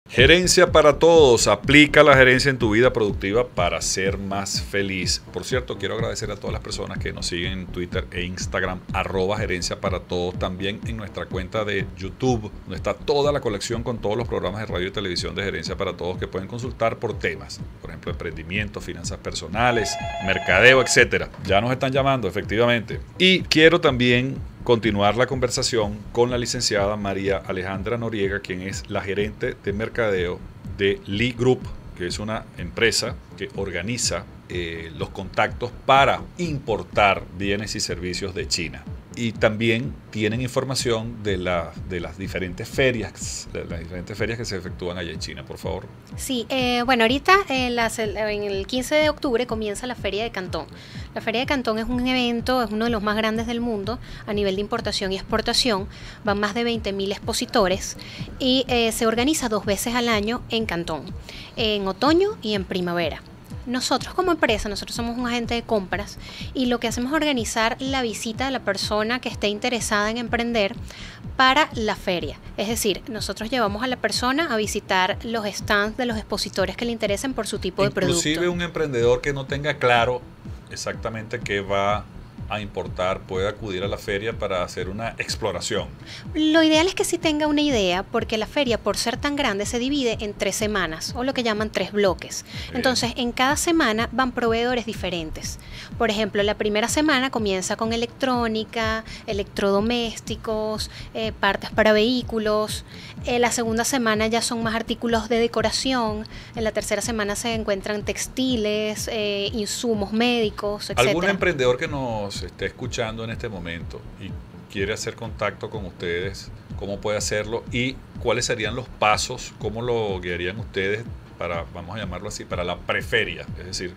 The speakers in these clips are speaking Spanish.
Gerencia para todos. Aplica la gerencia en tu vida productiva para ser más feliz. Por cierto, quiero agradecer a todas las personas que nos siguen en Twitter e Instagram, @gerencia para todos. También en nuestra cuenta de YouTube, donde está toda la colección con todos los programas de radio y televisión de Gerencia para Todos que pueden consultar por temas. Por ejemplo, emprendimiento, finanzas personales, mercadeo, etcétera. Ya nos están llamando, efectivamente. Y quiero también continuar la conversación con la licenciada María Alejandra Noriega, quien es la gerente de mercadeo de Lee Group, que es una empresa que organiza los contactos para importar bienes y servicios de China. Y también tienen información de las diferentes ferias, que se efectúan allá en China, por favor. Sí, bueno, ahorita en el 15 de octubre comienza la Feria de Cantón. La Feria de Cantón es un evento, es uno de los más grandes del mundo a nivel de importación y exportación. Van más de 20.000 expositores y se organiza 2 veces al año en Cantón, en otoño y en primavera. Nosotros como empresa, nosotros somos un agente de compras y lo que hacemos es organizar la visita de la persona que esté interesada en emprender para la feria. Es decir, nosotros llevamos a la persona a visitar los stands de los expositores que le interesen por su tipo de producto. Inclusive un emprendedor que no tenga claro exactamente qué va a importar puede acudir a la feria para hacer una exploración. Lo ideal es que sí tenga una idea, porque la feria, por ser tan grande, se divide en 3 semanas, o lo que llaman 3 bloques. Entonces, en cada semana van proveedores diferentes. Por ejemplo, la primera semana comienza con electrónica, electrodomésticos, partes para vehículos. La segunda semana ya son más artículos de decoración. En la tercera semana se encuentran textiles, insumos médicos, etc. ¿Algún emprendedor que nos esté escuchando en este momento y quiere hacer contacto con ustedes, cómo puede hacerlo y cuáles serían los pasos, cómo lo guiarían ustedes para, vamos a llamarlo así, para la preferia? Es decir,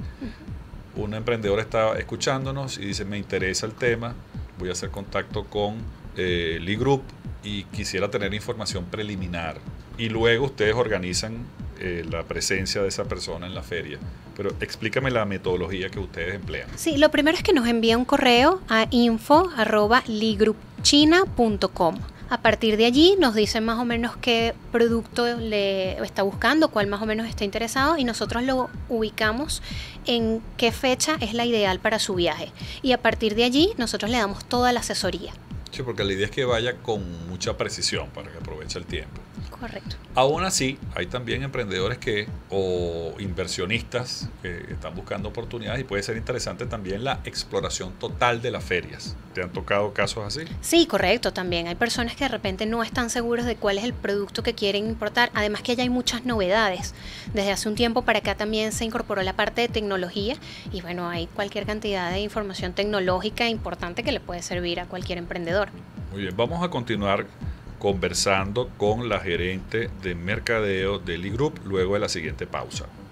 un emprendedor está escuchándonos y dice, me interesa el tema, voy a hacer contacto con Lee Group y quisiera tener información preliminar, y luego ustedes organizan la presencia de esa persona en la feria. Pero explícame la metodología que ustedes emplean. Sí, lo primero es que nos envía un correo a info@leegroupchina.com. A partir de allí nos dicen más o menos qué producto le está buscando, cuál más o menos está interesado, y nosotros lo ubicamos en qué fecha es la ideal para su viaje. Y a partir de allí nosotros le damos toda la asesoría. Sí, porque la idea es que vaya con mucha precisión para que aproveche el tiempo. Correcto. Aún así, hay también emprendedores o inversionistas que están buscando oportunidades, y puede ser interesante también la exploración total de las ferias. ¿Te han tocado casos así? Sí, correcto, también. Hay personas que de repente no están seguros de cuál es el producto que quieren importar. Además que ya hay muchas novedades. Desde hace un tiempo para acá también se incorporó la parte de tecnología y bueno, hay cualquier cantidad de información tecnológica importante que le puede servir a cualquier emprendedor. Muy bien, vamos a continuar conversando con la gerente de mercadeo de Lee Group luego de la siguiente pausa.